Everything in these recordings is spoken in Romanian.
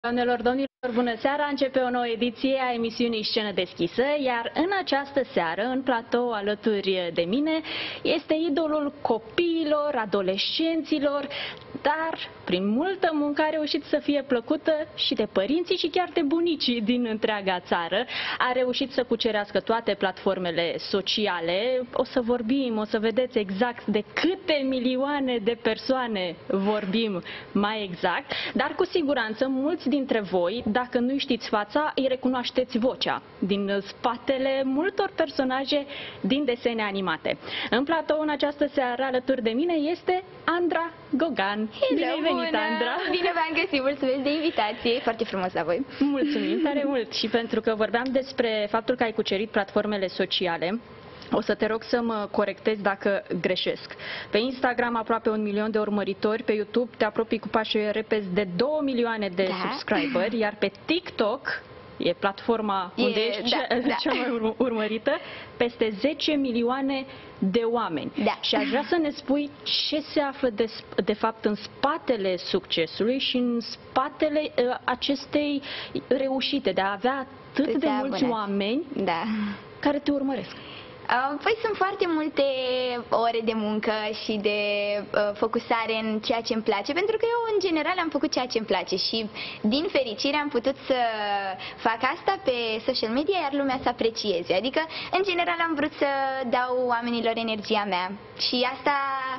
Doamnelor, domnilor, bună seara! Începe o nouă ediție a emisiunii Scenă Deschisă, iar în această seară, în platou alături de mine, este idolul copiilor, adolescenților, dar prin multă muncă a reușit să fie plăcută și de părinții și chiar de bunicii din întreaga țară. A reușit să cucerească toate platformele sociale. O să vorbim, o să vedeți exact de câte milioane de persoane vorbim mai exact, dar cu siguranță mulți dintre voi, dacă nu știți fața, îi recunoașteți vocea din spatele multor personaje din desene animate. În platou în această seară alături de mine este Andra Gogan. Bine ai venit, Andra! Bine v-am găsit, mulțumesc de invitație, foarte frumos la voi. Mulțumim tare mult și pentru că vorbeam despre faptul că ai cucerit platformele sociale. O să te rog să mă corectezi dacă greșesc. Pe Instagram aproape 1 milion de urmăritori, pe YouTube te apropii cu pași repezi de 2 milioane de subscriberi, iar pe TikTok, e platforma unde ești cea mai urmărită, peste 10 milioane de oameni. Și aș vrea să ne spui ce se află de fapt în spatele succesului și în spatele acestei reușite de a avea atât de mulți oameni care te urmăresc. Păi sunt foarte multe ore de muncă și de focusare în ceea ce îmi place, pentru că eu în general am făcut ceea ce îmi place și din fericire am putut să fac asta pe social media, iar lumea să aprecieze. Adică în general am vrut să dau oamenilor energia mea și asta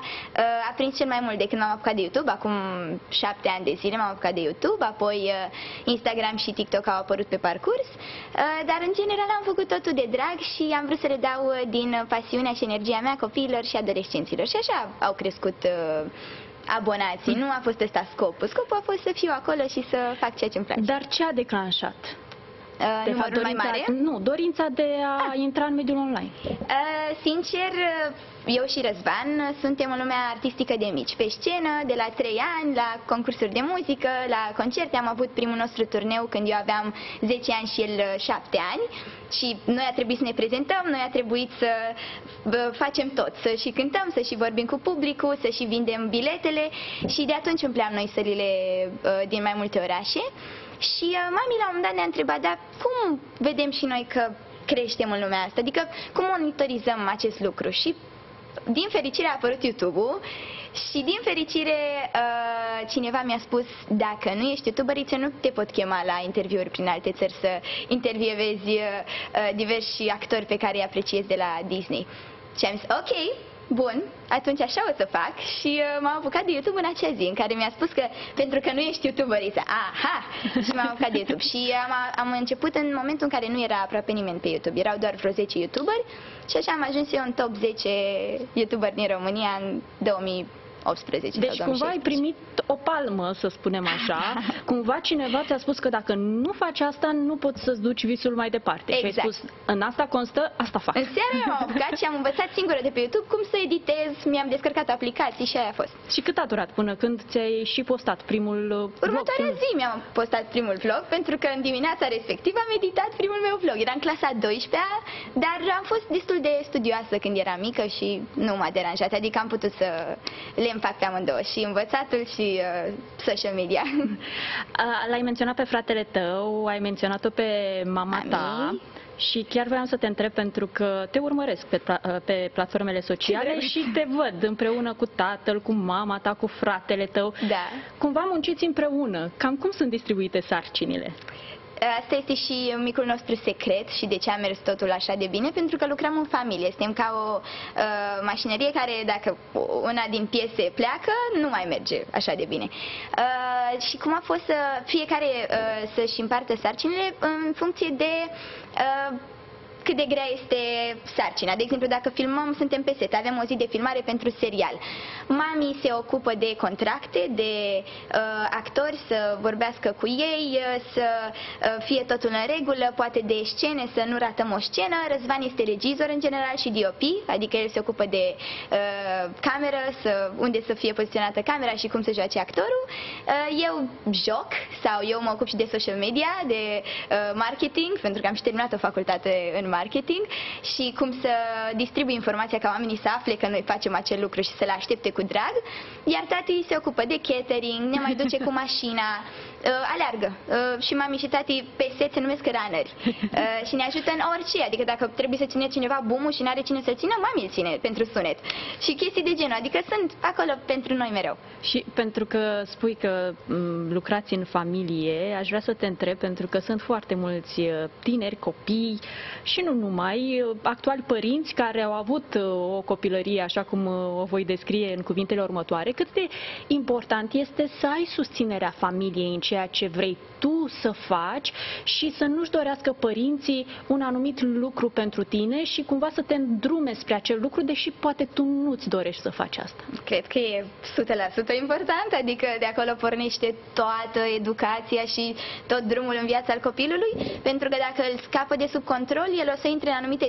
a prins cel mai mult de când m-am apucat de YouTube. Acum 7 ani de zile m-am apucat de YouTube, apoi Instagram și TikTok au apărut pe parcurs, dar în general am făcut totul de drag și am vrut să le dau din pasiunea și energia mea copiilor și adolescenților. Și așa au crescut abonații. Nu a fost ăsta scopul. Scopul a fost să fiu acolo și să fac ceea ce îmi place. Dar ce a declanșat? De fapt, dorința, mai mare? Nu, dorința de a intra în mediul online. Sincer, eu și Răzvan suntem în lumea artistică de mici. Pe scenă, de la 3 ani, la concursuri de muzică, la concerte. Am avut primul nostru turneu când eu aveam 10 ani și el 7 ani. Și noi a trebuit să ne prezentăm, noi a trebuit să facem tot, să și cântăm, să și vorbim cu publicul, să și vindem biletele. Și de atunci umpleam noi sălile din mai multe orașe. Și mami la un moment dat ne-a întrebat, dar cum vedem și noi că creștem în lumea asta? Adică cum monitorizăm acest lucru? Și din fericire a apărut YouTube-ul și din fericire cineva mi-a spus, dacă nu ești youtuberiță, nu te pot chema la interviuri prin alte țări să intervievezi diversi actori pe care îi apreciezi de la Disney. Și am zis, ok, bun, atunci așa o să fac și m-am apucat de YouTube în acea zi în care mi-a spus că pentru că nu ești youtuberiță, aha, și m-am apucat de YouTube și am început în momentul în care nu era aproape nimeni pe YouTube, erau doar vreo 10 youtuberi și așa am ajuns eu în top 10 youtuberi din România în 2018. Deci cumva ai primit o palmă, să spunem așa. Cumva cineva ți-a spus că dacă nu faci asta, nu poți să-ți duci visul mai departe. Exact. Și ai spus, în asta constă, asta fac. În seara m-am apucat și am învățat singură de pe YouTube cum să editez, mi-am descărcat aplicații și aia a fost. Și cât a durat până când ți-ai și postat primul vlog? Următoarea zi mi-am postat primul vlog, pentru că în dimineața respectivă am editat primul meu vlog. Era în clasa 12-a, dar am fost destul de studioasă când eram mică și nu m-a deranjat, adică am putut să le împac pe amândouă, și învățatul și social media. L-ai menționat pe fratele tău, ai menționat-o pe mama ta și chiar vreau să te întreb pentru că te urmăresc pe platformele sociale și te văd împreună cu tatăl, cu mama ta, cu fratele tău. Cumva munciți împreună. Cam cum sunt distribuite sarcinile? Asta este și micul nostru secret și de ce a mers totul așa de bine, pentru că lucrăm în familie. Suntem ca o mașinărie care, dacă una din piese pleacă, nu mai merge așa de bine. Și cum a fost fiecare să-și împartă sarcinile în funcție de cât de grea este sarcina. De exemplu, dacă filmăm, suntem pe set, avem o zi de filmare pentru serial. Mami se ocupă de contracte, de actori, să vorbească cu ei, să fie totul în regulă, poate de scene, să nu ratăm o scenă. Răzvan este regizor în general și DOP, adică el se ocupă de cameră, unde să fie poziționată camera și cum să joace actorul. Eu joc sau eu mă ocup și de social media, de marketing, pentru că am și terminat o facultate în marketing și cum să distribui informația ca oamenii să afle că noi facem acel lucru și să le aștepte cu drag, iar tati se ocupă de catering, ne mai duce cu mașina aleargă. Și mami și tati pe set se numesc runneri. Și ne ajută în orice, adică dacă trebuie să ține cineva bumul și n-are cine să țină, mami îl ține pentru sunet. Și chestii de genul, adică sunt acolo pentru noi mereu. Și pentru că spui că lucrați în familie, aș vrea să te întreb, pentru că sunt foarte mulți tineri, copii și nu numai, actuali părinți care au avut o copilărie așa cum o voi descrie în cuvintele următoare. Cât de important este să ai susținerea familiei în ceea ce vrei tu să faci și să nu-și dorească părinții un anumit lucru pentru tine și cumva să te îndrume spre acel lucru, deși poate tu nu-ți dorești să faci asta. Cred că e 100% important, adică de acolo pornește toată educația și tot drumul în viața al copilului, pentru că dacă îl scapă de sub control, el o să intre în anumite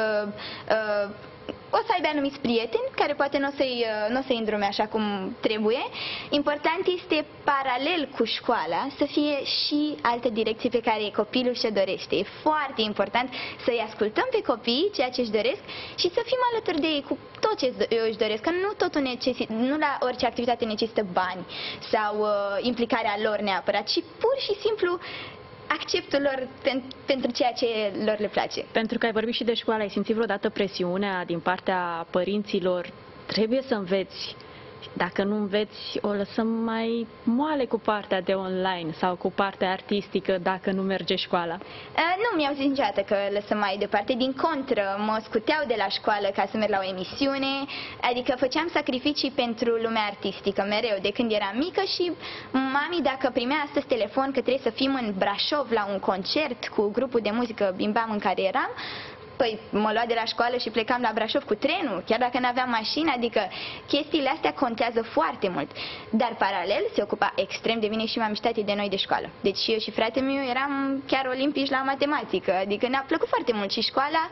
o să aibă anumiți prieteni care poate nu o să-i îndrume așa cum trebuie. Important este paralel cu școala să fie și alte direcții pe care copilul și-o dorește. E foarte important să-i ascultăm pe copii ceea ce își doresc și să fim alături de ei cu tot ce își doresc, că nu totul nu la orice activitate necesită bani sau implicarea lor neapărat, ci pur și simplu acceptul lor pentru ceea ce lor le place. Pentru că ai vorbit și de școală, ai simțit vreodată presiunea din partea părinților? Trebuie să înveți. Dacă nu înveți, o lăsăm mai moale cu partea de online sau cu partea artistică dacă nu merge școala? Nu mi-au zis niciodată că lăsăm mai departe. Din contră, mă scuteau de la școală ca să merg la o emisiune, adică făceam sacrificii pentru lumea artistică mereu, de când eram mică și mami, dacă primea astăzi telefon că trebuie să fim în Brașov la un concert cu grupul de muzică Bimbam în care eram, păi mă lua de la școală și plecam la Brașov cu trenul, chiar dacă nu aveam mașină, adică chestiile astea contează foarte mult. Dar paralel se ocupa extrem de bine și mami și tati de noi de școală. Deci eu și fratele meu eram chiar olimpici la matematică, adică ne-a plăcut foarte mult și școala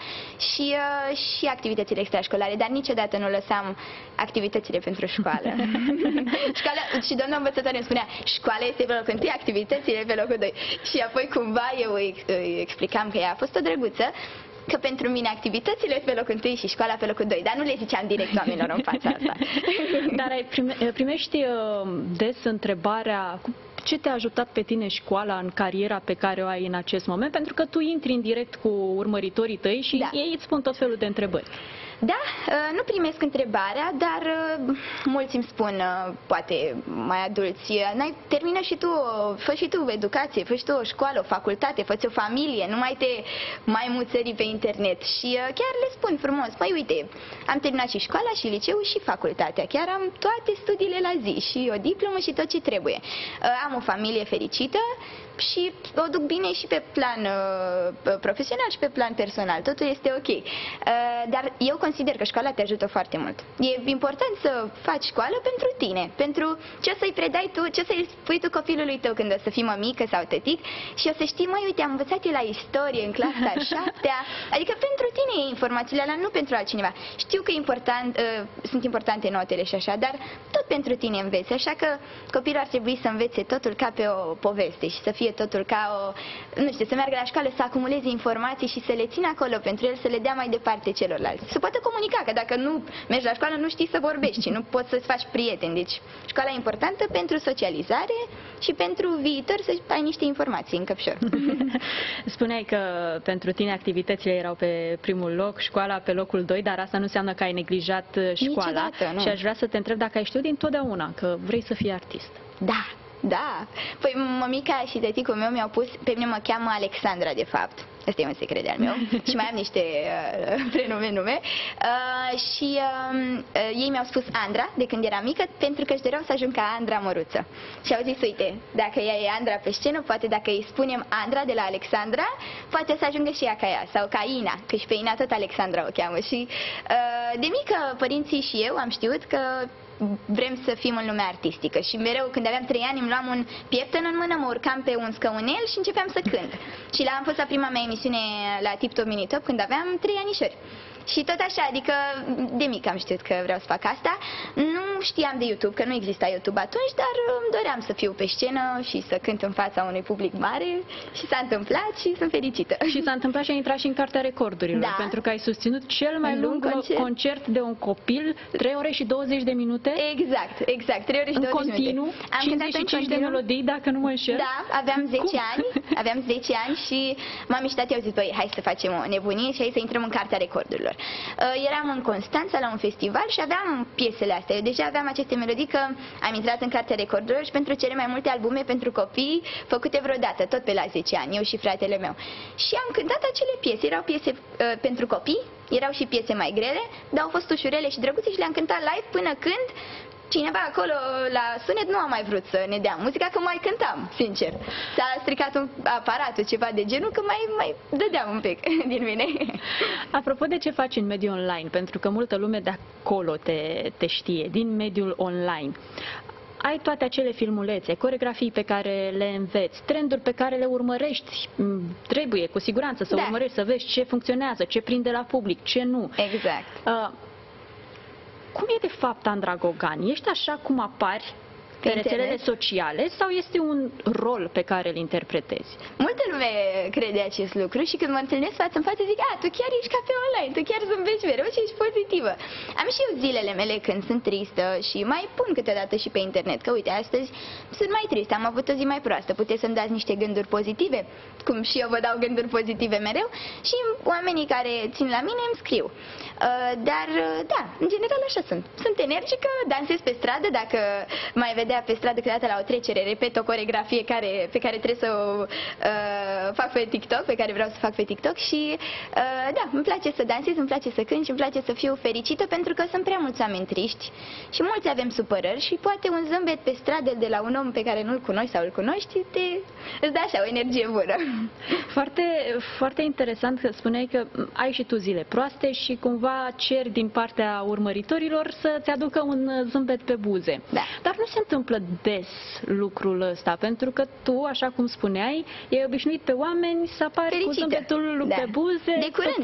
și activitățile extrașcolare, dar niciodată nu lăsam activitățile pentru școală. Și doamna învățătoare îmi spunea, școala este pe locul 1, activitățile pe locul 2. Și apoi cumva eu îi explicam că ea a fost o drăguță, că pentru mine activitățile pe locul 1 și școala pe locul 2, dar nu le ziceam direct oamenilor în fața asta. Dar primești des întrebarea ce te-a ajutat pe tine școala în cariera pe care o ai în acest moment? Pentru că tu intri în direct cu urmăritorii tăi și ei îți spun tot felul de întrebări. Da, nu primesc întrebarea, dar mulți îmi spun, poate mai adulți, termină și tu, fă și tu educație, fă și tu o școală, o facultate, fă-ți o familie, nu mai te mai muțări pe internet. Și chiar le spun frumos, păi uite, am terminat și școala, și liceul, și facultatea, chiar am toate studiile la zi și o diplomă și tot ce trebuie. Am o familie fericită și o duc bine și pe plan profesional și pe plan personal. Totul este ok. Dar eu consider că școala te ajută foarte mult. E important să faci școală pentru tine, pentru ce o să-i predai tu, ce o să-i spui tu copilului tău când o să fii mămică sau tătic și o să știi, măi, uite, am învățat eu la istorie în clasa a 7-a, adică pentru tine e informațiile alea, nu pentru altcineva. Știu că sunt importante notele și așa, dar tot pentru tine înveți, așa că copilul ar trebui să învețe totul ca pe o poveste și să fie totul ca o, nu știu, să meargă la școală, să acumuleze informații și să le țină acolo pentru el, să le dea mai departe celorlalți. Să poată comunica, că dacă nu mergi la școală nu știi să vorbești și nu poți să-ți faci prieteni. Deci școala e importantă pentru socializare și pentru viitor să ai niște informații în căpșor. Spuneai că pentru tine activitățile erau pe primul loc, școala pe locul 2, dar asta nu înseamnă că ai neglijat școala. Niciodată, nu. Și aș vrea să te întreb dacă ai știut dintotdeauna că vrei să fii artist. Da. Da. Păi mămica și tăticul meu mi-au pus, pe mine mă cheamă Alexandra de fapt. Asta e un secret de-al meu și mai am niște prenume. Și ei mi-au spus Andra de când eram mică pentru că își doreau să ajung ca Andra Măruță. Și au zis, uite, dacă ea e Andra pe scenă, poate dacă îi spunem Andra de la Alexandra, poate să ajungă și ea ca ea. Sau ca Ina, că și pe Ina tot Alexandra o cheamă. Și de mică părinții și eu am știut că vrem să fim în lumea artistică și mereu când aveam 3 ani îmi luam un pieptăn în mână, mă urcam pe un scăunel și începeam să cânt. Și am fost la prima mea emisiune la Tip Top Mini Top când aveam 3 anișori. Și tot așa, adică de mic am știut că vreau să fac asta. Nu știam de YouTube, că nu exista YouTube atunci, dar îmi doream să fiu pe scenă și să cânt în fața unui public mare și s-a întâmplat și sunt fericită. Și s-a întâmplat și ai intrat și în Cartea Recordurilor, Da. pentru că ai susținut cel mai lung concert de un copil, 3 ore și 20 de minute. Exact, 3 ore și 20 de minute. În continuu, 55 de melodii, dacă nu mă înșel. Da, aveam 10 ani și mami și tati au zis, băi, hai să facem o nebunie și hai să intrăm în Cartea Recordurilor. Eram în Constanța la un festival și aveam piesele astea. Eu deja aveam aceste melodii că am intrat în Cartea Recordurilor și pentru cele mai multe albume pentru copii făcute vreodată, tot pe la 10 ani, eu și fratele meu. Și am cântat acele piese, erau piese pentru copii, erau și piese mai grele, dar au fost ușurele și drăguțe și le-am cântat live până când cineva acolo la sunet nu a mai vrut să ne dea muzica, că mai cântam, sincer. S-a stricat un aparatul, ceva de genul, că mai dădeam un pic din mine. Apropo de ce faci în mediul online, pentru că multă lume de acolo te știe, din mediul online. Ai toate acele filmulețe, coreografii pe care le înveți, trenduri pe care le urmărești. Trebuie cu siguranță să urmărești, să vezi ce funcționează, ce prinde la public, ce nu. Exact. Cum e de fapt Andra Gogan? Ești așa cum apari pe rețelele sociale sau este un rol pe care îl interpretezi? Multă lume crede acest lucru și când mă întâlnesc față în față zic, tu chiar ești ca pe online, tu chiar zâmbești mereu și ești pozitivă. Am și eu zilele mele când sunt tristă și mai pun câteodată și pe internet că uite, astăzi sunt mai tristă, am avut o zi mai proastă, puteți să-mi dați niște gânduri pozitive, cum și eu vă dau gânduri pozitive mereu și oamenii care țin la mine îmi scriu. Dar da, în general așa sunt. Sunt energică, dansez pe stradă, dacă mai vedea pe stradă câteodată la o trecere, repet o coreografie pe care trebuie să o fac pe TikTok, pe care vreau să fac pe TikTok și da, îmi place să dansez, îmi place să cânt și îmi place să fiu fericită pentru că sunt prea mulți oameni triști și mulți avem supărări și poate un zâmbet pe stradă de la un om pe care nu-l cunoști sau îl cunoști, îți dă așa o energie bună. Foarte, foarte interesant că spuneai că ai și tu zile proaste și cumva ceri din partea urmăritorilor să-ți aducă un zâmbet pe buze. Da. Dar nu se întâmplă des lucrul ăsta, pentru că tu, așa cum spuneai, e obișnuit pe oameni să apari fericită, cu zâmbetul pe buze.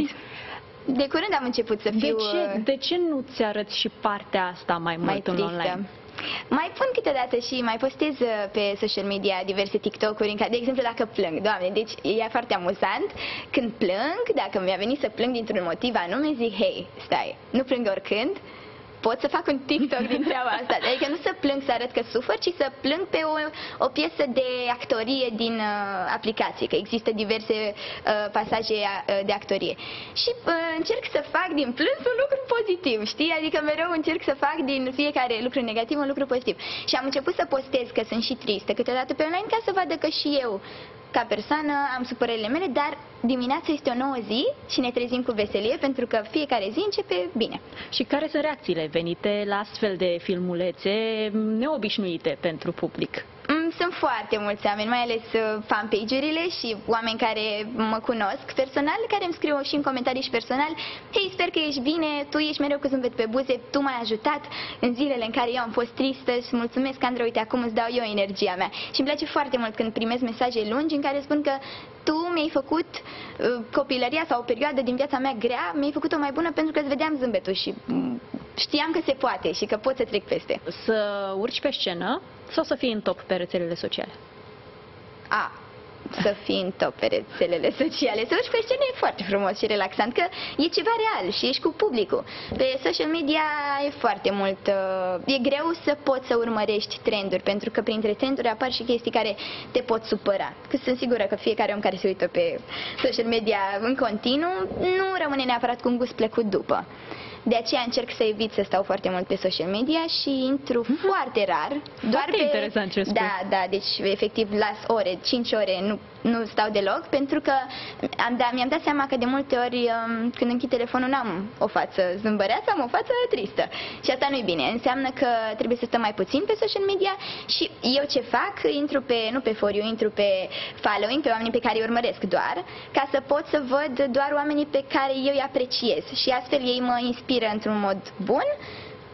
De curând am început să fiu... De ce nu ți arăți și partea asta mai mult în online? Mai pun câteodată și mai postez pe social media diverse TikTok-uri, de exemplu dacă plâng, Doamne, deci e foarte amuzant când plâng, dacă mi-a venit să plâng dintr-un motiv anume, zic, hei, stai, nu plâng oricând, pot să fac un TikTok din treaba asta. Adică nu să plâng să arăt că sufăr, ci să plâng pe o piesă de actorie din aplicație, că există diverse pasaje de actorie. Și încerc să fac din plâns un lucru pozitiv, știi? Adică mereu încerc să fac din fiecare lucru negativ un lucru pozitiv. Și am început să postez că sunt și tristă câteodată pe online ca să vadă că și eu ca persoană am supărările mele, dar dimineața este o nouă zi și ne trezim cu veselie pentru că fiecare zi începe bine. Și care sunt reacțiile venite la astfel de filmulețe neobișnuite pentru public? Sunt foarte mulți oameni, mai ales fanpage-urile și oameni care mă cunosc personal, care îmi scriu și în comentarii și personal, hei, sper că ești bine, tu ești mereu cu zâmbet pe buze, tu m-ai ajutat în zilele în care eu am fost tristă și mulțumesc, Andra, uite, acum îți dau eu energia mea. Și îmi place foarte mult când primesc mesaje lungi în care spun că tu mi-ai făcut copilăria sau o perioadă din viața mea grea, mi-ai făcut-o mai bună pentru că îți vedeam zâmbetul și știam că se poate și că pot să trec peste. Să urci pe scenă sau să fii în top pe rețelele sociale? Să fii în top pe rețelele sociale. Să urci pe scenă e foarte frumos și relaxant, că e ceva real și ești cu publicul. Pe social media e foarte mult, e greu să poți să urmărești trenduri, pentru că printre trenduri apar și chestii care te pot supăra. Că sunt sigură că fiecare om care se uită pe social media în continuu nu rămâne neapărat cu un gust plăcut după. De aceea încerc să evit să stau foarte mult pe social media și intru foarte rar. Doar pe... interesant ce spui. Da, deci efectiv las ore, 5 ore, nu stau deloc, pentru că mi-am dat seama că de multe ori când închid telefonul n-am o față zâmbăreață, am o față tristă. Și asta nu-i bine. Înseamnă că trebuie să stăm mai puțin pe social media și eu ce fac? Intru nu pe For You, intru pe following, pe oamenii pe care îi urmăresc doar, ca să pot să văd doar oamenii pe care eu îi apreciez și astfel ei mă inspiră într-un mod bun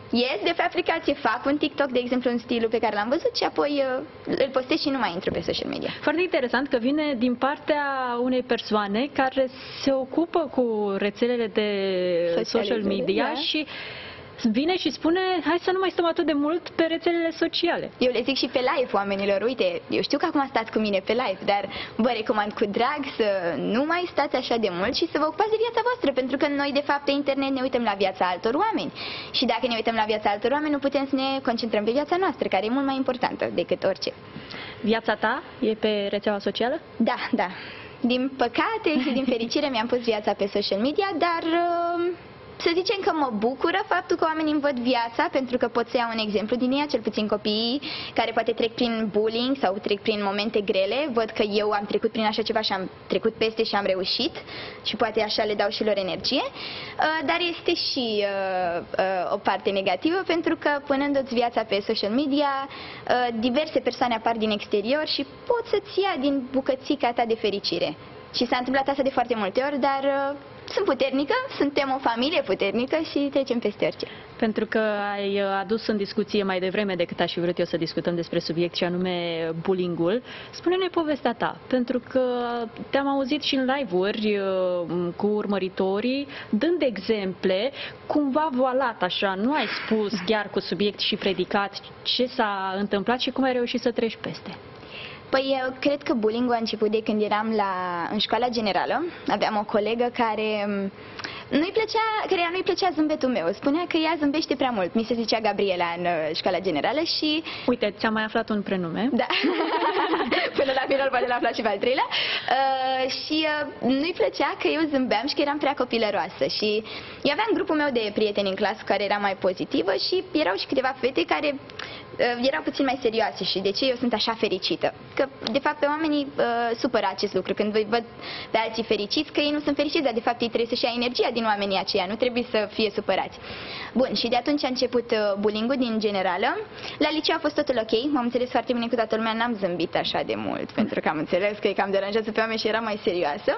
ies de pe aplicație, fac un TikTok, de exemplu, în stilul pe care l-am văzut și apoi îl postez și nu mai intru pe social media. Foarte interesant că vine din partea unei persoane care se ocupă cu rețelele de social media, da, și vine și spune, hai să nu mai stăm atât de mult pe rețelele sociale. Eu le zic și pe live oamenilor, uite, eu știu că acum stați cu mine pe live, dar vă recomand cu drag să nu mai stați așa de mult și să vă ocupați de viața voastră, pentru că noi, de fapt, pe internet ne uităm la viața altor oameni. Și dacă ne uităm la viața altor oameni, nu putem să ne concentrăm pe viața noastră, care e mult mai importantă decât orice. Viața ta e pe rețeaua socială? Da, da. Din păcate și din fericire mi-am pus viața pe social media, dar să zicem că mă bucură faptul că oamenii îmi văd viața, pentru că pot să iau un exemplu din ea, cel puțin copiii care poate trec prin bullying sau trec prin momente grele, văd că eu am trecut prin așa ceva și am trecut peste și am reușit și poate așa le dau și lor energie, dar este și o parte negativă, pentru că punându-ți viața pe social media, diverse persoane apar din exterior și pot să-ți ia din bucățica ta de fericire. Și s-a întâmplat asta de foarte multe ori, dar sunt puternică, suntem o familie puternică și trecem peste orice. Pentru că ai adus în discuție mai devreme decât aș fi vrut eu să discutăm despre subiect, și anume bullying-ul, spune-ne povestea ta, pentru că te-am auzit și în live-uri cu urmăritorii, dând exemple, cumva voalat așa, nu ai spus chiar cu subiect și predicat ce s-a întâmplat și cum ai reușit să treci peste. Păi eu cred că bullying-ul a început de când eram în școala generală. Aveam o colegă care căreia nu-i plăcea zâmbetul meu. Spunea că ea zâmbește prea mult. Mi se zicea Gabriela în școala generală și... Uite, ți-am mai aflat un prenume. Da. Până la final poate l-a aflat și pe al treilea. Și nu-i plăcea că eu zâmbeam și că eram prea copilăroasă. Și eu aveam grupul meu de prieteni în clasă care era mai pozitivă și erau și câteva fete care erau puțin mai serioase. Și de ce eu sunt așa fericită? Că, de fapt, pe oamenii supără acest lucru. Când văd pe alții fericiți, că ei nu sunt fericiți, dar, de fapt, ei trebuie să-și ia energia din oamenii aceia. Nu trebuie să fie supărați. Bun, și de atunci a început bullying-ul din generală. La liceu a fost totul ok. M-am înțeles foarte bine cu toată lumea. N-am zâmbit așa de mult, pentru că am înțeles că îi cam deranjează pe oameni și era mai serioasă.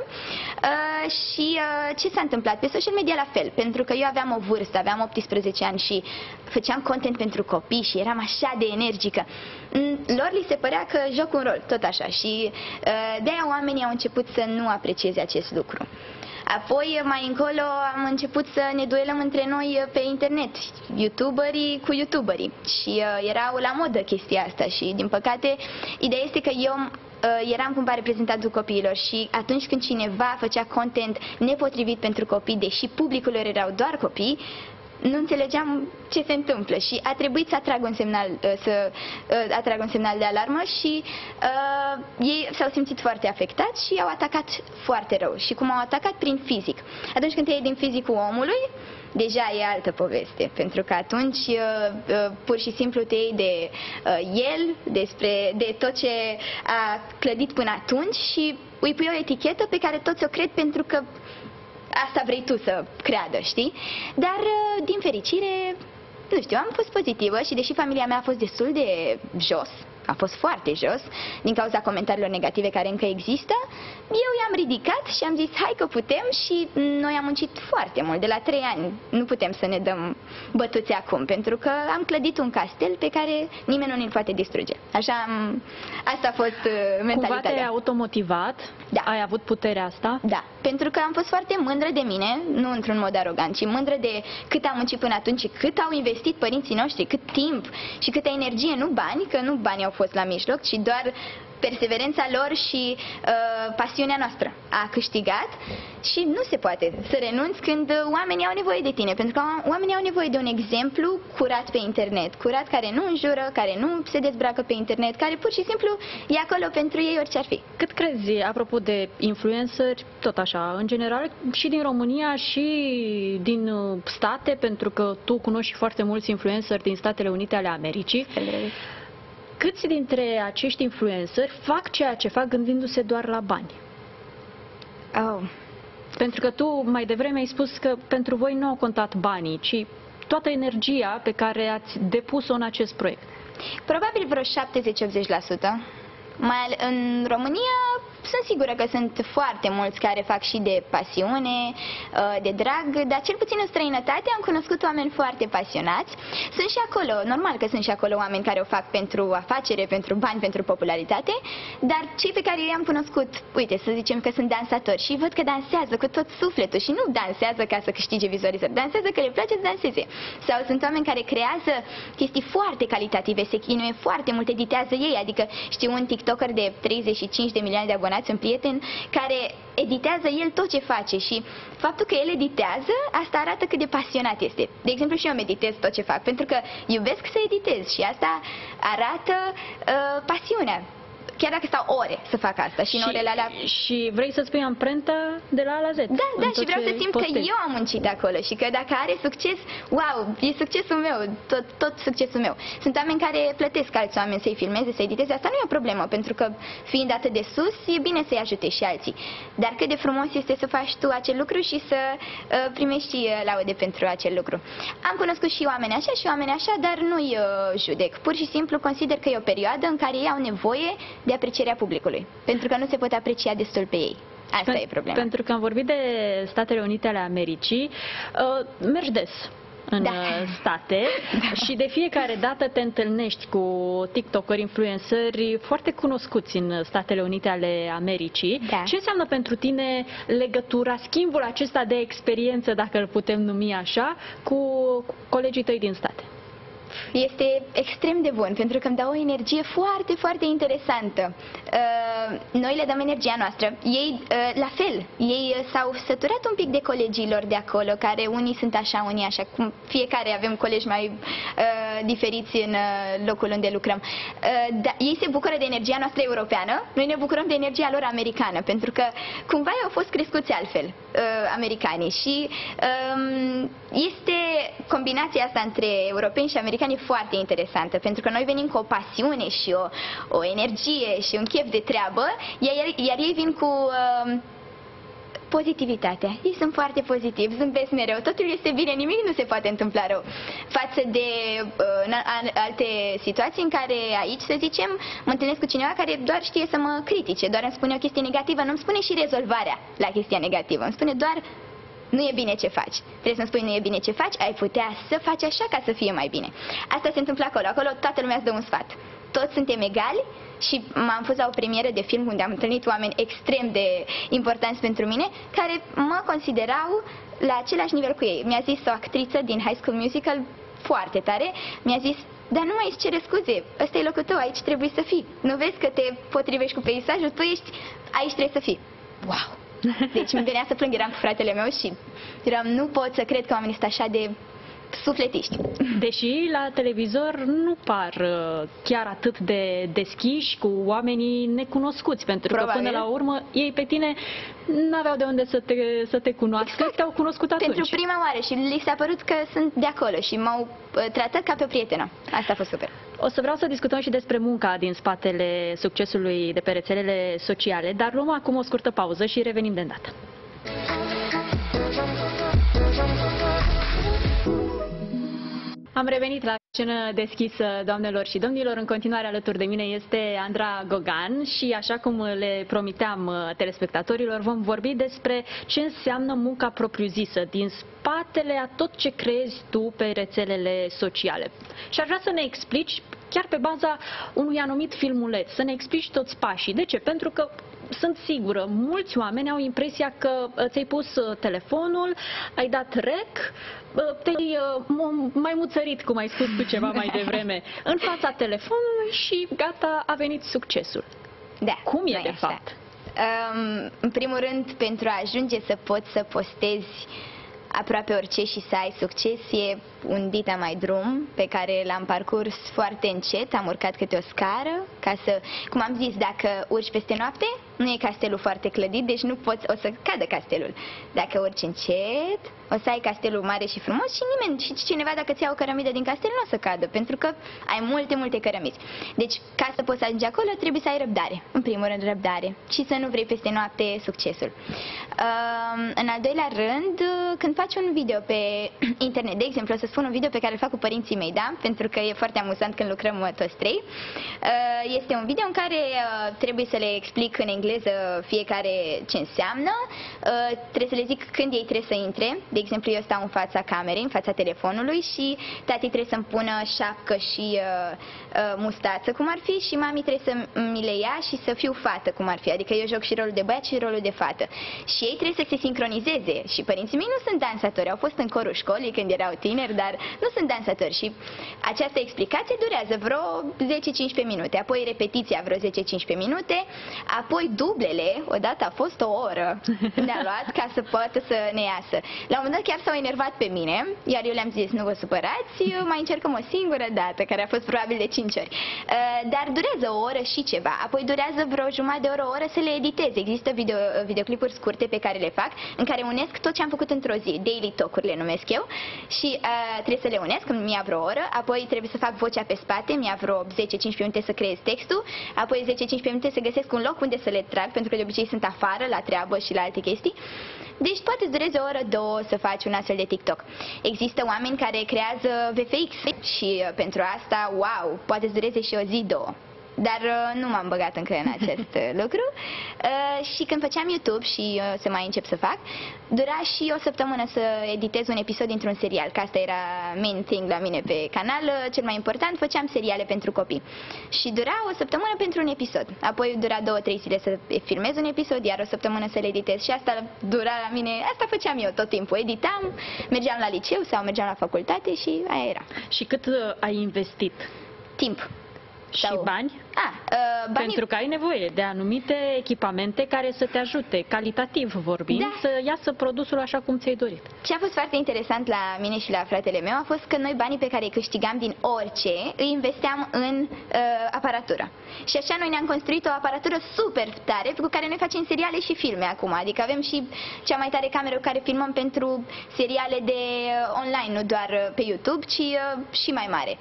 Și ce s-a întâmplat? Pe social media la fel. Pentru că eu aveam o vârstă, aveam 18 ani și făceam content pentru copii și eram așa de energică. Lor li se părea că joc un rol, tot așa. Și de-aia oamenii au început să nu aprecieze acest lucru. Apoi, mai încolo, am început să ne duelăm între noi pe internet, youtuberii cu youtuberii. Și era la modă chestia asta și, din păcate, ideea este că eu eram cumva reprezentantul copiilor și atunci când cineva făcea content nepotrivit pentru copii, deși publicul lor erau doar copii, nu înțelegeam ce se întâmplă și a trebuit să atrag un semnal de alarmă și ei s-au simțit foarte afectați și au atacat foarte rău. Și cum au atacat? Prin fizic. Atunci când te iei din fizicul omului, deja e altă poveste, pentru că atunci pur și simplu te iei de el, de tot ce a clădit până atunci și îi pui o etichetă pe care toți o cred pentru că asta vrei tu să creadă, știi? Dar, din fericire, nu știu, am fost pozitivă și deși familia mea a fost destul de jos, a fost foarte jos, din cauza comentariilor negative care încă există, eu i-am ridicat și am zis, hai că putem și noi am muncit foarte mult, de la 3 ani. Nu putem să ne dăm bătuți acum, pentru că am clădit un castel pe care nimeni nu ne-l poate distruge. Asta a fost mentalitatea. Cumva te-ai automotivat? Da. Ai avut puterea asta? Da, pentru că am fost foarte mândră de mine, nu într-un mod arogant, ci mândră de cât am muncit până atunci și cât au investit părinții noștri, cât timp și câtă energie, nu bani, că nu banii au fost la mijloc, ci doar perseverența lor și pasiunea noastră a câștigat și nu se poate să renunți când oamenii au nevoie de tine, pentru că oamenii au nevoie de un exemplu curat pe internet, curat, care nu înjură, care nu se dezbracă pe internet, care pur și simplu e acolo pentru ei orice ar fi. Cât crezi, apropo de influenceri, tot așa, în general, și din România și din state, pentru că tu cunoști foarte mulți influenceri din Statele Unite ale Americii, câți dintre acești influenceri fac ceea ce fac gândindu-se doar la bani? Pentru că tu mai devreme ai spus că pentru voi nu au contat banii, ci toată energia pe care ați depus-o în acest proiect. Probabil vreo 70-80%. În România sunt sigură că sunt foarte mulți care fac și de pasiune, de drag, dar cel puțin în străinătate am cunoscut oameni foarte pasionați. Sunt și acolo, normal că sunt și acolo oameni care o fac pentru afacere, pentru bani, pentru popularitate, dar cei pe care eu i-am cunoscut, uite, să zicem că sunt dansatori și văd că dansează cu tot sufletul și nu dansează ca să câștige vizualizări, dansează că le place să danseze. Sau sunt oameni care creează chestii foarte calitative, se chinuie foarte mult, editează ei, adică știu un TikToker de 35 de milioane de abonați, un prieten care editează el tot ce face și faptul că el editează, asta arată cât de pasionat este. De exemplu, și eu meditez tot ce fac, pentru că iubesc să editez și asta arată pasiunea. Chiar dacă stau ore să fac asta și în orele alea... Și vrei să spui amprentă de la A la Z. Da, și vreau să simt că eu am muncit acolo și că dacă are succes, wow, e succesul meu, tot succesul meu. Sunt oameni care plătesc alți oameni să-i filmeze, să editeze, asta nu e o problemă, pentru că fiind atât de sus, e bine să-i ajute și alții. Dar cât de frumos este să faci tu acel lucru și să primești laude pentru acel lucru. Am cunoscut și oameni așa și oameni așa, dar nu-i judec. Pur și simplu consider că e o perioadă în care ei au nevoie de aprecierea publicului, pentru că nu se pot aprecia destul pe ei. Asta e problema. Pentru că am vorbit de Statele Unite ale Americii, mergi des în state și de fiecare dată te întâlnești cu TikTokeri, influenceri foarte cunoscuți în Statele Unite ale Americii. Ce înseamnă pentru tine legătura, schimbul acesta de experiență, dacă îl putem numi așa, cu colegii tăi din state? Este extrem de bun, pentru că îmi dau o energie foarte, foarte interesantă. Noi le dăm energia noastră. Ei, la fel, ei s-au săturat un pic de colegilor de acolo, care unii sunt așa, unii așa, cum fiecare avem colegi mai diferiți în locul unde lucrăm. Ei se bucură de energia noastră europeană, noi ne bucurăm de energia lor americană, pentru că cumva au fost crescuți altfel, americanii. Și este combinația asta între europeni și americani e foarte interesantă, pentru că noi venim cu o pasiune și o energie și un chef de treabă, iar ei vin cu pozitivitatea. Ei sunt foarte pozitivi, zâmbesc mereu, totul este bine, nimic nu se poate întâmpla rău. Față de alte situații în care aici, să zicem, mă întâlnesc cu cineva care doar știe să mă critique, doar îmi spune o chestie negativă, nu îmi spune și rezolvarea la chestia negativă, îmi spune doar nu e bine ce faci. Trebuie să-mi spui nu e bine ce faci, ai putea să faci așa ca să fie mai bine. Asta se întâmplă acolo. Acolo toată lumea îți dă un sfat. Toți suntem egali și m-am fost la o premieră de film unde am întâlnit oameni extrem de importanți pentru mine, care mă considerau la același nivel cu ei. Mi-a zis o actriță din High School Musical foarte tare, mi-a zis: dar nu mai îți cere scuze, ăsta e locul tău, aici trebuie să fii. Nu vezi că te potrivești cu peisajul, tu ești, aici trebuie să fii. Wow! Deci mi venea să plâng, eram cu fratele meu și eram, nu pot să cred că oamenii sunt așa de sufletiști. Deși la televizor nu par chiar atât de deschiși cu oamenii necunoscuți, pentru că până la urmă ei pe tine n-aveau de unde să te cunoască, exact. Te-au cunoscut atunci. Pentru prima oară și li s-a părut că sunt de acolo și m-au tratat ca pe o prietenă. Asta a fost super. O să vreau să discutăm și despre munca din spatele succesului de pe rețelele sociale, dar luăm acum o scurtă pauză și revenim de îndată. Am revenit la scenă deschisă, doamnelor și domnilor. În continuare alături de mine este Andra Gogan și, așa cum le promiteam telespectatorilor, vom vorbi despre ce înseamnă munca propriu-zisă din spatele a tot ce creezi tu pe rețelele sociale. Și aș vrea să ne explici, chiar pe baza unui anumit filmuleț, să ne explici toți pașii. De ce? Pentru că sunt sigură, mulți oameni au impresia că ți-ai pus telefonul, ai dat rec, te-ai mai muțărit, cum ai spus tu ceva mai devreme, în fața telefonului și gata, a venit succesul. Da, cum e de fapt? În primul rând, pentru a ajunge să poți să postezi aproape orice și să ai succes, e un dita mai drum pe care l-am parcurs foarte încet, am urcat câte o scară, ca să, cum am zis, dacă urci peste noapte, nu e castelul foarte clădit, deci nu poți, o să cadă castelul. Dacă urci încet, o să ai castelul mare și frumos și nimeni, și cineva dacă ți ia o cărămidă din castel nu o să cadă, pentru că ai multe, multe cărămizi. Deci, ca să poți ajunge acolo, trebuie să ai răbdare. În primul rând, răbdare. Și să nu vrei peste noapte succesul. În al doilea rând, când faci un video pe internet, de exemplu, o să spun un video pe care îl fac cu părinții mei, da? Pentru că e foarte amuzant când lucrăm toți trei. Este un video în care trebuie să le explic în engleză fiecare ce înseamnă, trebuie să le zic când ei trebuie să intre. De exemplu, eu stau în fața camerei, în fața telefonului și tati trebuie să-mi pună șapcă și mustață, cum ar fi, și mami trebuie să mi le ia și să fiu fată, cum ar fi. Adică eu joc și rolul de băiat și rolul de fată. Și ei trebuie să se sincronizeze. Și părinții mei nu sunt dansatori, au fost în corul școlii când erau tineri, dar nu sunt dansatori. Și această explicație durează vreo 10-15 minute, apoi repetiția vreo 10-15 minute, apoi dublele, odată a fost o oră, ne-a luat ca să poată să ne iasă. La un moment dat chiar s-au enervat pe mine, iar eu le-am zis, nu vă supărați, mai încercăm o singură dată, care a fost probabil de 5 ori. Dar durează o oră și ceva, apoi durează vreo jumătate de oră, o oră să le editez. Există videoclipuri scurte pe care le fac, în care unesc tot ce am făcut într-o zi, daily talk-uri le numesc eu, și trebuie să le unesc, îmi ia vreo oră, apoi trebuie să fac vocea pe spate, mi ia vreo 10-15 minute să creez textul, apoi 10-15 minute să găsesc un loc unde să le trag, pentru că de obicei sunt afară, la treabă și la alte chestii. Deci poate să dureze o oră, două să faci un astfel de TikTok. Există oameni care creează VFX și pentru asta, wow, poate să dureze și o zi, două. Dar nu m-am băgat încă în acest lucru. Și când făceam YouTube și să mai încep să fac, dura și o săptămână să editez un episod dintr-un serial, că asta era main thing la mine pe canal. Cel mai important, făceam seriale pentru copii. Și dura o săptămână pentru un episod. Apoi dura 2-3 zile să filmez un episod, iar o săptămână să le editez. Și asta dura la mine, asta făceam eu tot timpul. Editam, mergeam la liceu sau mergeam la facultate și aia era. Și cât ai investit? Timp. Și bani? Banii... Pentru că ai nevoie de anumite echipamente care să te ajute, calitativ vorbind, da, să iasă produsul așa cum ți-ai dorit. Ce a fost foarte interesant la mine și la fratele meu a fost că noi banii pe care îi câștigam din orice îi investeam în aparatură. Și așa noi ne-am construit o aparatură super tare cu care noi facem seriale și filme acum. Adică avem și cea mai tare cameră cu care filmăm pentru seriale de online, nu doar pe YouTube, ci și mai mare.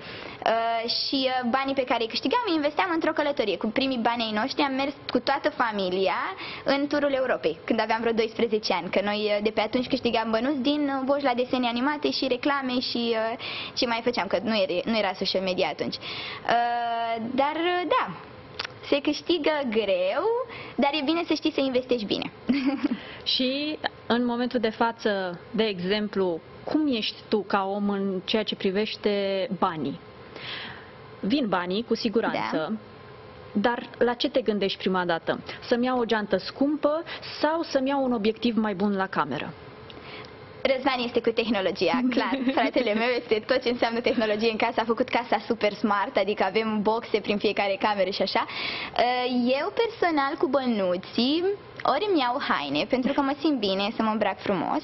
Și banii pe care îi câștigam îi investeam într-o călătorie. Cu primii bani ai noștri am mers cu toată familia în turul Europei, când aveam vreo 12 ani, că noi de pe atunci câștigam bănuți din voci la desene animate și reclame și ce mai făceam, că nu era social media atunci. Dar da, se câștigă greu, dar e bine să știi să investești bine. Și în momentul de față, de exemplu, cum ești tu ca om în ceea ce privește banii? Vin banii, cu siguranță, da. Dar la ce te gândești prima dată? Să-mi iau o geantă scumpă sau să-mi iau un obiectiv mai bun la cameră? Răzvan este cu tehnologia, clar. Fratele meu este tot ce înseamnă tehnologie în casă. A făcut casa super smart, adică avem boxe prin fiecare cameră și așa. Eu personal cu bănuții, ori îmi iau haine pentru că mă simt bine să mă îmbrac frumos,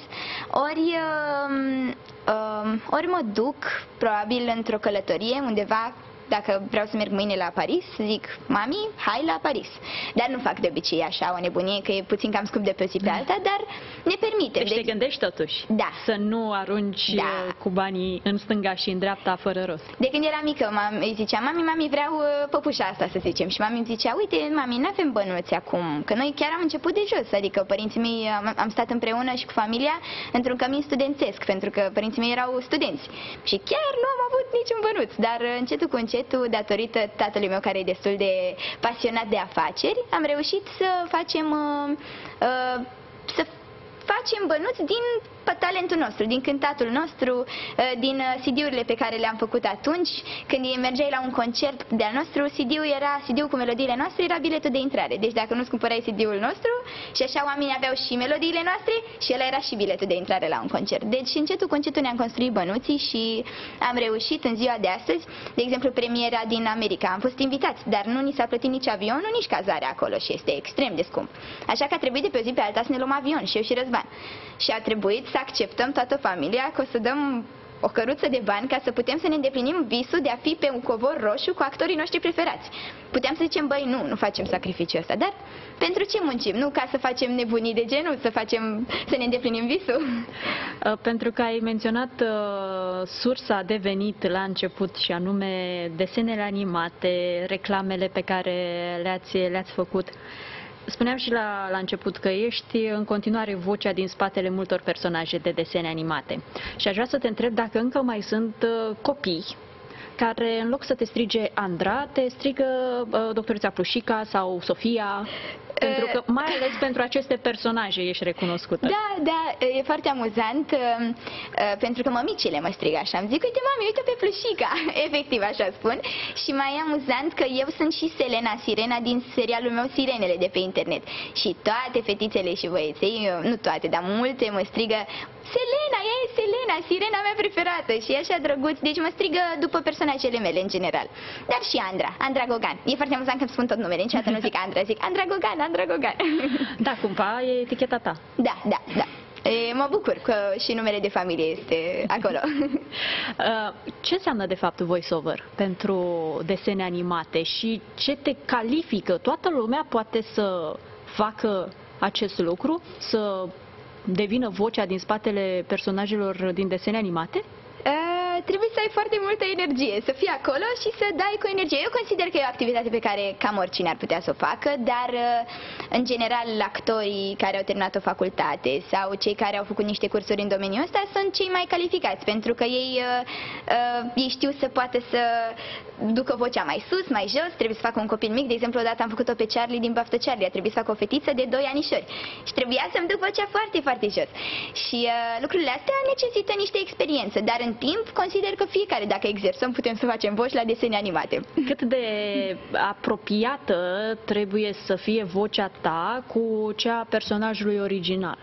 ori mă duc probabil într-o călătorie undeva. Dacă vreau să merg mâine la Paris, zic, mami, hai la Paris. Dar nu fac de obicei așa o nebunie, că e puțin cam scump de pe o zi pe alta, dar ne permite. Deci te gândești totuși să nu arunci cu banii în stânga și în dreapta fără rost. De când eram mică, îi ziceam, mami, vreau păpușa asta, să zicem. Și mami îmi zicea, uite, mami, n-avem bănuți acum, că noi chiar am început de jos. Adică părinții mei, am stat împreună și cu familia într-un cămin studențesc, pentru că părinții mei erau studenți. Și chiar nu am avut niciun bănuț, dar încetul cu încetul, datorită tatălui meu care e destul de pasionat de afaceri, am reușit să facem bănuți din talentul nostru, din cântatul nostru, din CD-urile pe care le-am făcut atunci. Când mergeai la un concert de-al nostru, CD-ul cu melodiile noastre era biletul de intrare. Deci dacă nu-ți cumpărai CD-ul nostru, și așa oamenii aveau și melodiile noastre și ăla era și biletul de intrare la un concert. Deci încetul cu încetul ne-am construit bănuții și am reușit în ziua de astăzi, de exemplu premiera din America. Am fost invitați, dar nu ni s-a plătit nici avionul, nici cazarea acolo și este extrem de scump. Așa că a trebuit de pe o zi pe alta să ne luăm avion, și eu și Răzvan. Și a trebuit să acceptăm toată familia că o să dăm o căruță de bani ca să putem să ne îndeplinim visul de a fi pe un covor roșu cu actorii noștri preferați. Puteam să zicem, băi, nu facem sacrificiul ăsta, dar pentru ce muncim? Nu ca să facem nebunii de genul, să ne îndeplinim visul? Pentru că ai menționat sursa de venit la început, și anume desenele animate, reclamele pe care le-ați făcut. Spuneam și la început că ești în continuare vocea din spatele multor personaje de desene animate. Și aș vrea să te întreb dacă încă mai sunt copii care, în loc să te strige Andra, te strigă doctorița Plușica sau Sofia, pentru că, mai ales pentru aceste personaje ești recunoscută. Da, e foarte amuzant, pentru că mămicile mă strigă așa. Îmi zic, uite mami, uite pe Plușica, efectiv așa spun. Și mai e amuzant că eu sunt și Selena, sirena din serialul meu Sirenele de pe internet. Și toate fetițele și băieței, nu toate, dar multe mă strigă Selena, ea e Selena, sirena mea preferată, și e așa drăguț, deci mă strigă după personajele mele în general. Dar și Andra Gogan. E foarte amuzant că îmi spun tot numele, niciodată nu zic Andra, zic Andra Gogan. Da, cumva e eticheta ta. Da. Mă bucur că și numele de familie este acolo. Ce înseamnă de fapt voiceover pentru desene animate și ce te califică? Toată lumea poate să facă acest lucru, să devină vocea din spatele personajelor din desene animate? Trebuie să ai foarte multă energie, să fii acolo și să dai cu energie. Eu consider că e o activitate pe care cam oricine ar putea să o facă, dar în general actorii care au terminat o facultate sau cei care au făcut niște cursuri în domeniul ăsta sunt cei mai calificați, pentru că ei știu să poată să ducă vocea mai sus, mai jos, trebuie să facă un copil mic. De exemplu, odată am făcut-o pe Charlie din Baftă Charlie, a trebuit să fac o fetiță de 2 anișori și trebuia să-mi duc vocea foarte, foarte jos. Și lucrurile astea necesită niște experiență, dar în timp consider că fiecare, dacă exersăm, putem să facem voci la desene animate. Cât de apropiată trebuie să fie vocea ta cu cea a personajului original?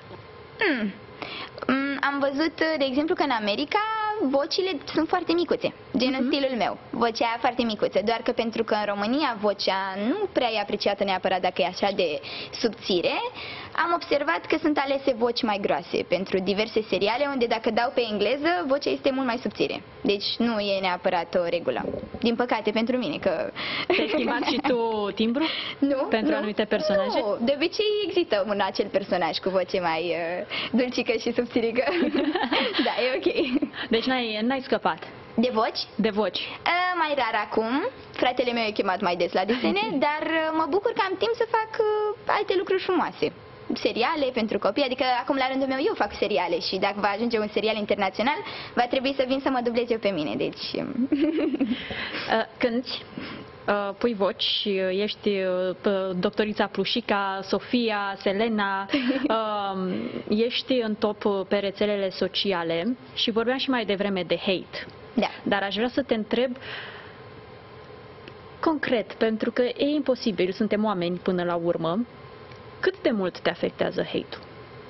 Am văzut, de exemplu, că în America vocile sunt foarte micuțe, gen în stilul meu, vocea aia foarte micuță, doar că pentru că în România vocea nu prea e apreciată neapărat dacă e așa de subțire, am observat că sunt alese voci mai groase pentru diverse seriale unde dacă dau pe engleză, vocea este mult mai subțire. Deci nu e neapărat o regulă. Din păcate pentru mine că... Te-ai schimbat și tu timbru? Nu. Pentru anumite personaje? Nu, de obicei există un acel personaj cu voce mai dulcică și subțirică. Da, e ok. Deci n-ai scăpat. De voci? De voci. Mai rar acum. Fratele meu e chemat mai des la desene, dar mă bucur că am timp să fac alte lucruri frumoase. Seriale pentru copii, adică acum la rândul meu eu fac seriale și dacă va ajunge un serial internațional, va trebui să vin să mă dublez eu pe mine, deci... Cânti, pui voci, ești doctorița Plușica, Sofia, Selena, ești în top pe rețelele sociale și vorbeam și mai devreme de hate. Da. Dar aș vrea să te întreb concret, pentru că e imposibil, suntem oameni până la urmă, cât de mult te afectează hate-ul?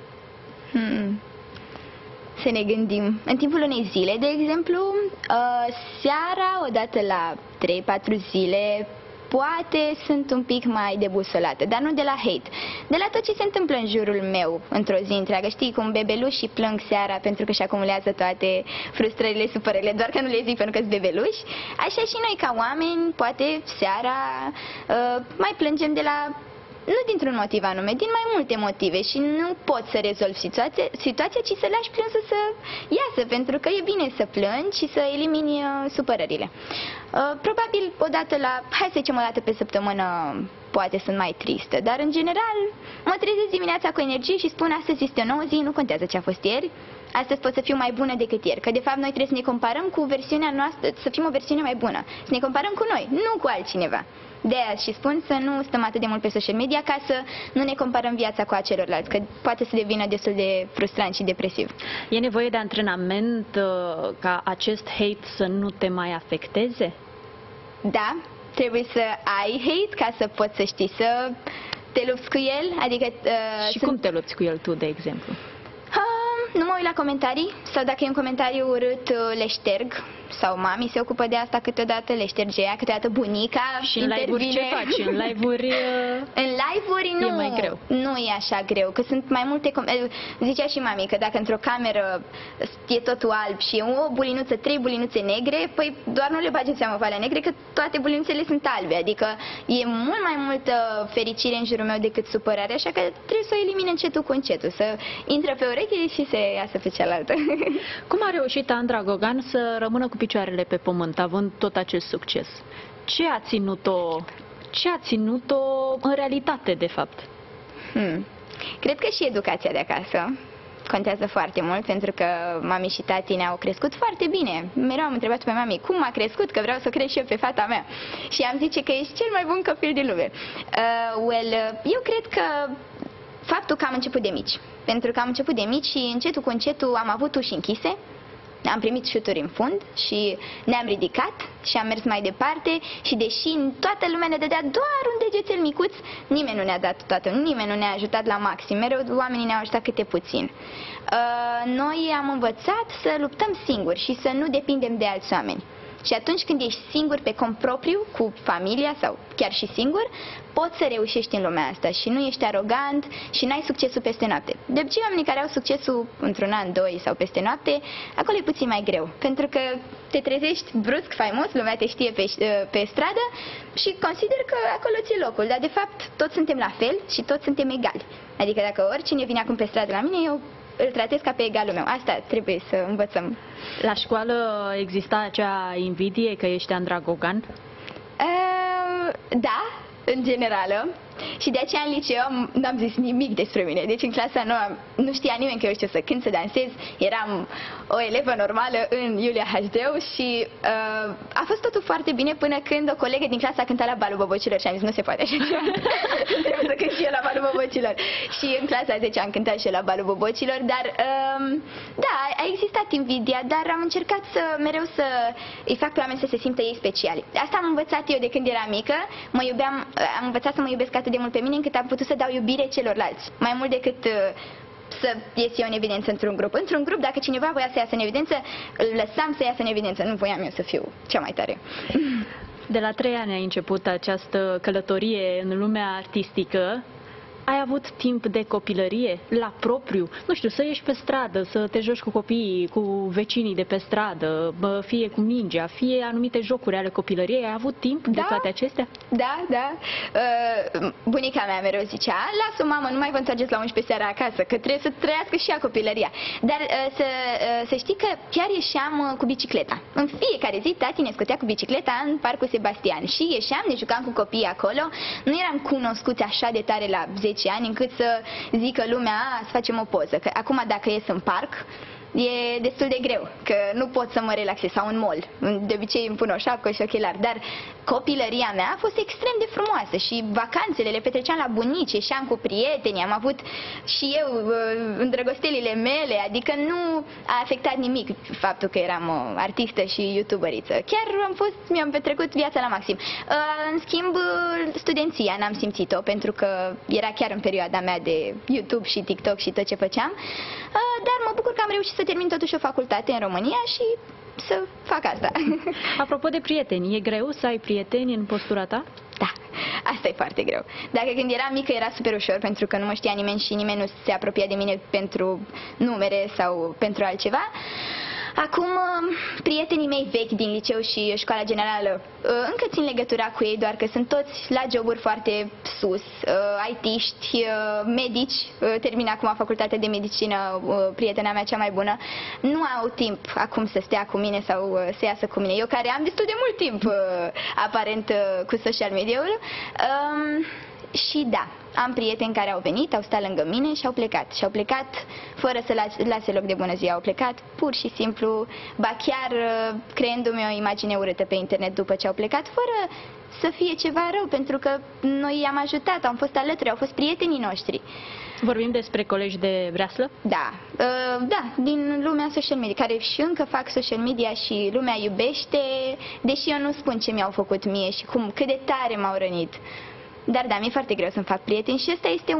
Să ne gândim. În timpul unei zile, de exemplu, seara, odată la 3-4 zile, poate sunt un pic mai debusolată, dar nu de la hate, de la tot ce se întâmplă în jurul meu într-o zi întreagă. Știi cum bebelușii plâng seara pentru că își acumulează toate frustrările, supărările, doar că nu le zic pentru că sunt bebeluși, așa și noi ca oameni, poate seara mai plângem de la... Nu dintr-un motiv anume, din mai multe motive și nu poți să rezolvi situația, ci să lași plânsul să iasă, pentru că e bine să plângi și să elimini supărările. Probabil odată hai să zicem o dată pe săptămână, poate sunt mai tristă, dar în general mă trezesc dimineața cu energie și spun astăzi este o nouă zi, nu contează ce a fost ieri, astăzi pot să fiu mai bună decât ieri, că de fapt noi trebuie să ne comparăm cu versiunea noastră, să fim o versiune mai bună, să ne comparăm cu noi, nu cu altcineva. De aia și spun să nu stăm atât de mult pe social media ca să nu ne comparăm viața cu a celorlalți, că poate să devină destul de frustrant și depresiv. E nevoie de antrenament ca acest hate să nu te mai afecteze? Da, trebuie să ai hate ca să poți să știi să te lupți cu el. Adică, și cum te lupți cu el tu, de exemplu? Nu mă uit la comentarii sau dacă e un comentariu urât le șterg, sau mami se ocupă de asta câteodată, le șterge ea, câteodată bunica și în live-uri ce faci? În live-uri în live-uri nu, e mai greu. Nu e așa greu, că sunt mai multe zicea și mami că dacă într-o cameră e totul alb și e o bulinuță, 3 bulinuțe negre, păi doar nu le bagi în seamă pe alea negre, că toate bulinuțele sunt albe, adică e mult mai multă fericire în jurul meu decât supărare, așa că trebuie să o elimine încetul cu încetul, să intre pe ureche și se iasă pe cealaltă. Cum a reușit Andra Gogan să rămână cu picioarele pe pământ, având tot acest succes? Ce a ținut-o în realitate, de fapt? Cred că și educația de acasă contează foarte mult, pentru că mami și tati ne-au crescut foarte bine. Mereu am întrebat pe mami cum a crescut, că vreau să cresc și eu pe fata mea. Și am zice că ești cel mai bun copil din lume. Eu cred că faptul că am început de mici. Pentru că am început de mici și încetul cu încetul am avut uși închise. Am primit șuturi în fund și ne-am ridicat și am mers mai departe și deși toată lumea ne dădea doar un degețel micuț, nimeni nu ne-a dat nimeni nu ne-a ajutat la maxim, mereu oamenii ne-au ajutat câte puțin. Noi am învățat să luptăm singuri și să nu depindem de alți oameni. Și atunci când ești singur pe cont propriu, cu familia sau chiar și singur, poți să reușești în lumea asta și nu ești arogant și n-ai succesul peste noapte. De obicei, oamenii care au succesul într-un an, doi sau peste noapte, acolo e puțin mai greu, pentru că te trezești brusc, faimos, lumea te știe pe stradă și consider că acolo ți-e locul, dar de fapt toți suntem la fel și toți suntem egali. Adică dacă oricine vine acum pe stradă la mine, eu îl tratez ca pe egalul meu. Asta trebuie să învățăm. La școală exista acea invidie că ești Andra Gogan? Da, în generală. Și de aceea în liceu n-am zis nimic despre mine. Deci în clasa nouă nu știa nimeni că eu știu să cânt, să dansez. Eram o elevă normală în Iulia Hajdeu și a fost totul foarte bine până când o colegă din clasa a cântat la balul bobocilor și am zis nu se poate așa ceva. Trebuie să cânt și eu la balul bobocilor. Și în clasa 10 am cântat și eu la balul bobocilor, dar da, a existat invidia, dar am încercat mereu să îi fac pe oameni să se simtă ei speciali. Asta am învățat eu de când eram mică. Am învățat să mă iubesc atât de mult pe mine încât am putut să dau iubire celorlalți, mai mult decât să ies eu în evidență într-un grup. Într-un grup, dacă cineva voia să iasă în evidență, îl lăsam să iasă în evidență, nu voiam eu să fiu cea mai tare. De la 3 ani ai început această călătorie în lumea artistică. Ai avut timp de copilărie la propriu? Nu știu, să ieși pe stradă, să te joci cu copiii, cu vecinii de pe stradă, fie cu mingea, fie anumite jocuri ale copilăriei. Ai avut timp de toate acestea? Da, da. Bunica mea mereu zicea, lasă mamă, nu mai vă întoarceți la 11 seara acasă, că trebuie să trăiască și ea copilăria. Dar să știi că chiar ieșeam cu bicicleta. În fiecare zi tati ne scotea cu bicicleta în Parcul Sebastian și ieșeam, ne jucam cu copiii acolo. Nu eram cunoscuți așa de tare la 10 ani încât să zică lumea, să facem o poză. Că acum dacă ies în parc, e destul de greu, că nu pot să mă relaxez, sau în mall. De obicei îmi pun o șapcă și ochelari, dar copilăria mea a fost extrem de frumoasă și vacanțele le petreceam la bunici, ieșeam cu prieteni, am avut și eu îndrăgostelile mele, adică nu a afectat nimic faptul că eram artistă și youtuberiță. Chiar mi-am petrecut viața la maxim. În schimb, studenția n-am simțit-o, pentru că era chiar în perioada mea de YouTube și TikTok și tot ce făceam, dar mă bucur că am reușit să termin totuși o facultate în România și să fac asta. Apropo de prieteni, e greu să ai prieteni în postura ta? Da, asta e foarte greu. Dacă când eram mică era super ușor, pentru că nu mă știa nimeni și nimeni nu se apropia de mine pentru numere sau pentru altceva. Acum, prietenii mei vechi din liceu și școala generală, încă țin legătura cu ei, doar că sunt toți la joburi foarte sus, IT-ști, medici, termină acum facultatea de medicină, prietena mea cea mai bună, nu au timp acum să stea cu mine sau să iasă cu mine. Eu care am destul de mult timp, aparent, cu social media-ul. Și da, am prieteni care au venit, au stat lângă mine și au plecat. Și au plecat fără să lase loc de bună zi, au plecat pur și simplu, ba chiar creându-mi o imagine urâtă pe internet după ce au plecat, fără să fie ceva rău, pentru că noi i-am ajutat, am fost alături, au fost prietenii noștri. Vorbim despre colegi de breaslă? Da, da, din lumea social media, care și încă fac social media și lumea iubește, deși eu nu spun ce mi-au făcut mie și cât de tare m-au rănit. Dar da, mi-e foarte greu să-mi fac prieteni și ăsta este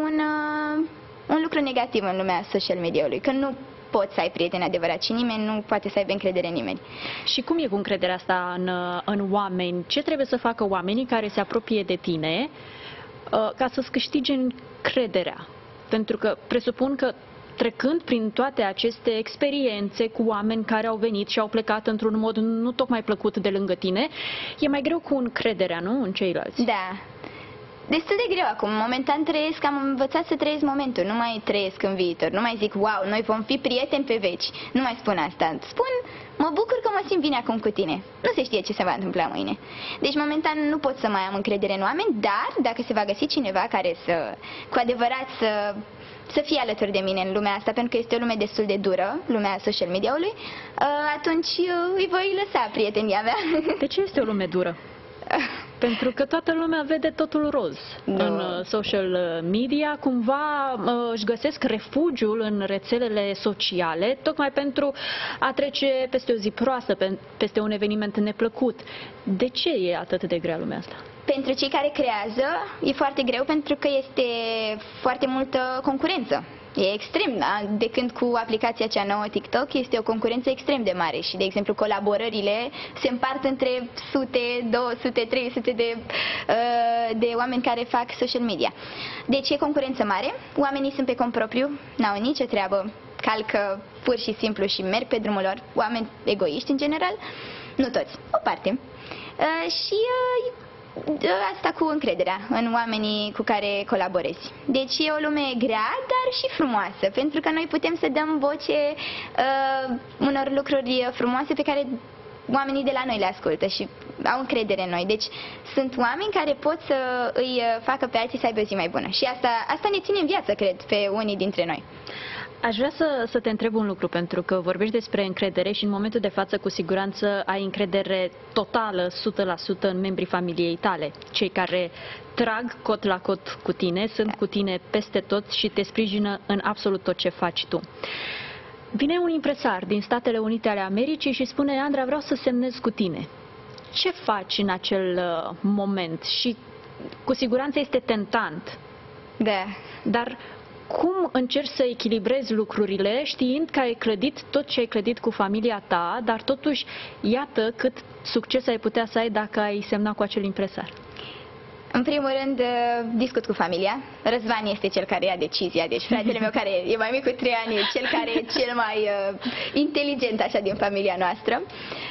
un lucru negativ în lumea social media-ului, că nu poți să ai prieteni adevărați și nimeni nu poate să aibă încredere în nimeni. Și cum e cu încrederea asta în oameni? Ce trebuie să facă oamenii care se apropie de tine ca să-ți câștige încrederea? Pentru că presupun că trecând prin toate aceste experiențe cu oameni care au venit și au plecat într-un mod nu tocmai plăcut de lângă tine, e mai greu cu încrederea, nu, în ceilalți? Da. Destul de greu acum. Momentan am învățat să trăiesc momentul, nu mai trăiesc în viitor. Nu mai zic, wow, noi vom fi prieteni pe veci. Nu mai spun asta. Spun, mă bucur că mă simt bine acum cu tine. Nu se știe ce se va întâmpla mâine. Deci momentan nu pot să mai am încredere în oameni, dar dacă se va găsi cineva care cu adevărat să fie alături de mine în lumea asta, pentru că este o lume destul de dură, lumea social media-ului, atunci îi voi lăsa prietenia mea. De ce este o lume dură? Pentru că toată lumea vede totul roz în social media, cumva își găsesc refugiul în rețelele sociale, tocmai pentru a trece peste o zi proastă, peste un eveniment neplăcut. De ce e atât de grea lumea asta? Pentru cei care creează e foarte greu pentru că este foarte multă concurență. E extrem, da? De când cu aplicația cea nouă TikTok este o concurență extrem de mare și, de exemplu, colaborările se împart între sute, 200, 300 de oameni care fac social media. Deci e concurență mare, oamenii sunt pe cont propriu, n-au nicio treabă, calcă pur și simplu și merg pe drumul lor, oameni egoiști în general, nu toți, o parte. Asta cu încrederea în oamenii cu care colaborezi. Deci e o lume grea, dar și frumoasă, pentru că noi putem să dăm voce unor lucruri frumoase pe care oamenii de la noi le ascultă și au încredere în noi. Deci sunt oameni care pot să îi facă pe alții să aibă o zi mai bună. Și asta ne ține în viață, cred, pe unii dintre noi. Aș vrea să te întreb un lucru, pentru că vorbești despre încredere și în momentul de față cu siguranță ai încredere totală, 100% în membrii familiei tale. Cei care trag cot la cot cu tine, sunt cu tine peste tot și te sprijină în absolut tot ce faci tu. Vine un impresar din Statele Unite ale Americii și spune: Andra, vreau să semnez cu tine. Ce faci în acel moment? Și cu siguranță este tentant. Da. Dar cum încerci să echilibrezi lucrurile știind că ai clădit tot ce ai clădit cu familia ta, dar totuși iată cât succes ai putea să ai dacă ai semna cu acel impresar? În primul rând, discut cu familia. Răzvan este cel care ia decizia, deci fratele meu, care e mai mic cu 3 ani, e cel care e cel mai inteligent așa din familia noastră.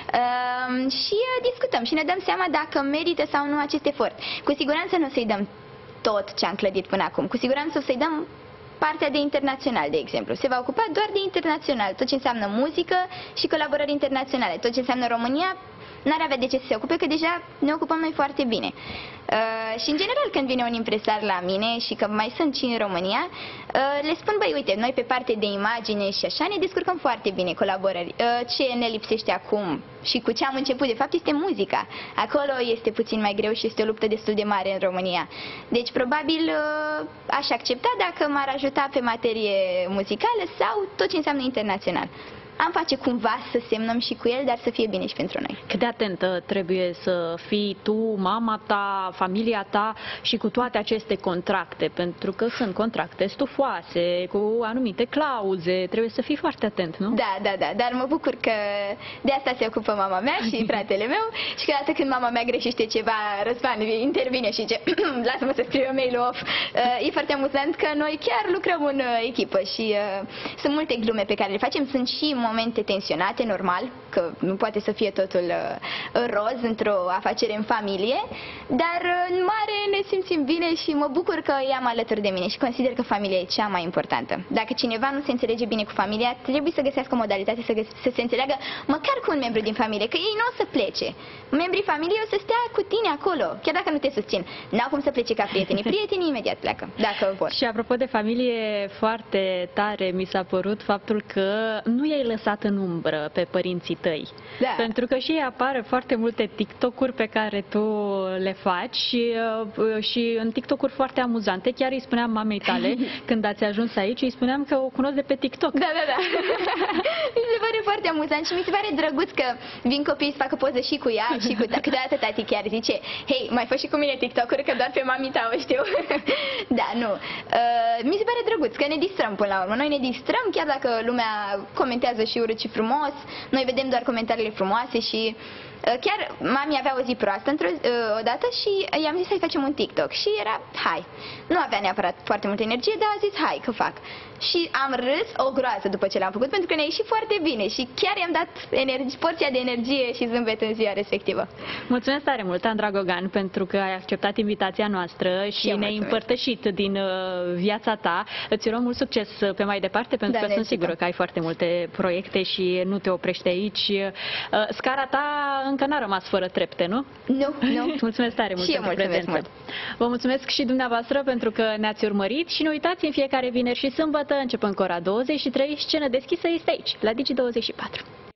Și discutăm și ne dăm seama dacă merită sau nu acest efort. Cu siguranță nu o să-i dăm tot ce am clădit până acum. Cu siguranță o să-i dăm partea de internațional, de exemplu. Se va ocupa doar de internațional, tot ce înseamnă muzică și colaborări internaționale. Tot ce înseamnă România n-ar avea de ce să se ocupe, că deja ne ocupăm noi foarte bine. Și în general când vine un impresar la mine și că mai sunt și în România, le spun: băi, uite, noi pe parte de imagine și așa ne descurcăm foarte bine colaborări. Ce ne lipsește acum și cu ce am început, de fapt, este muzica. Acolo este puțin mai greu și este o luptă destul de mare în România. Deci probabil aș accepta dacă m-ar ajuta pe materie muzicală sau tot ce înseamnă internațional. Am face cumva să semnăm și cu el, dar să fie bine și pentru noi. Cât de atentă trebuie să fii tu, mama ta, familia ta și cu toate aceste contracte? Pentru că sunt contracte stufoase, cu anumite clauze, trebuie să fii foarte atent, nu? Da, dar mă bucur că de asta se ocupă mama mea și fratele meu și că dată când mama mea greșește ceva, Răzvan intervine și zice: lasă-mă să scriu mail-ul off. E foarte amuzant că noi chiar lucrăm în echipă și sunt multe glume pe care le facem, sunt și momente tensionate, normal, că nu poate să fie totul roz într-o afacere în familie, dar în mare ne simțim bine și mă bucur că i-am alături de mine și consider că familia e cea mai importantă. Dacă cineva nu se înțelege bine cu familia, trebuie să găsească o modalitate să se înțeleagă măcar cu un membru din familie, că ei nu o să plece. Membrii familiei o să stea cu tine acolo, chiar dacă nu te susțin. N-au cum să plece ca prietenii. Prietenii imediat pleacă, dacă vor. Și apropo de familie, foarte tare mi s-a părut faptul că nu i-ai lăsat în umbră pe părinții tăi. Da. Pentru că și ei apar foarte multe TikTok-uri pe care tu le faci și în TikTok-uri foarte amuzante. Chiar îi spuneam mamei tale, când ați ajuns aici, îi spuneam că o cunosc de pe TikTok. Da. Mi se pare foarte amuzant și mi se pare drăguț că vin copiii să facă poze și cu ea și cu câteodată tati chiar zice: hei, mai fă și cu mine TikTok-uri, că doar pe mami ta o știu. Da, nu. Mi se pare drăguț că ne distrăm până la urmă. Noi ne distrăm, chiar dacă lumea comentează și urât și frumos, noi vedem doar comentariile frumoase și Chiar mami avea o zi proastă odată și i-am zis să-i facem un TikTok și era hai. Nu avea neapărat foarte multă energie, dar a zis hai că fac. Și am râs o groază după ce l-am făcut pentru că ne-a ieșit foarte bine și chiar i-am dat porția de energie și zâmbet în ziua respectivă. Mulțumesc tare mult, Andra Gogan, pentru că ai acceptat invitația noastră și ne-ai împărtășit din viața ta. Îți urăm mult succes pe mai departe, pentru că sunt sigură că ai foarte multe proiecte și nu te oprești aici. Scara ta încă n-a rămas fără trepte, nu? Nu. Mulțumesc tare mult pentru prezență. Mult. Vă mulțumesc și dumneavoastră pentru că ne-ați urmărit și nu uitați, în fiecare vineri și sâmbătă, începând cu ora 23, Scenă Deschisă este aici, la Digi24.